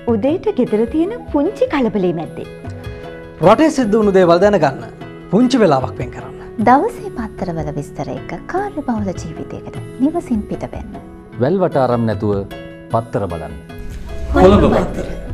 උදේට ගෙදර තියෙන පුංචි කලබලේ මැද්දේ. රටේ සිද්ධ වුණු දේවල් දැනගන්න පුංචි වෙලාවක් වෙන් කරන්න. දවසේ පත්තරවල විස්තර එක්ක කාර්යබහුල ජීවිතයකට නිවසින් පිට වෙන්න. වැල්වට ආරම් නැතුව පත්තර බලන්න. කොළඹ පත්තර.